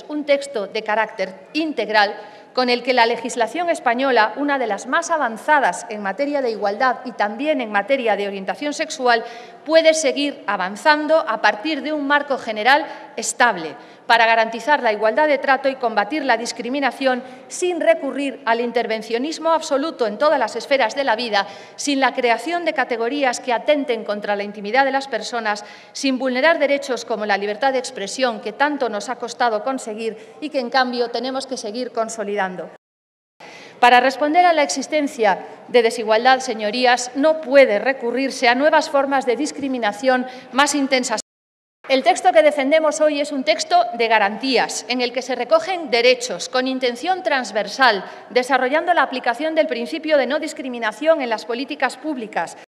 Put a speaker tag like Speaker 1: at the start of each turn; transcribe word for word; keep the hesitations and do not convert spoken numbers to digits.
Speaker 1: un texto de carácter integral con el que la legislación española, una de las más avanzadas en materia de igualdad y también en materia de orientación sexual, puede seguir avanzando a partir de un marco general estable para garantizar la igualdad de trato y combatir la discriminación sin recurrir al intervencionismo absoluto en todas las esferas de la vida, sin la creación de categorías que atenten contra la intimidad de las personas, sin vulnerar derechos como la libertad de expresión que tanto nos ha costado conseguir y que, en cambio, tenemos que seguir consolidando. Para responder a la existencia de desigualdad, señorías, no puede recurrirse a nuevas formas de discriminación más intensas. El texto que defendemos hoy es un texto de garantías, en el que se recogen derechos con intención transversal, desarrollando la aplicación del principio de no discriminación en las políticas públicas.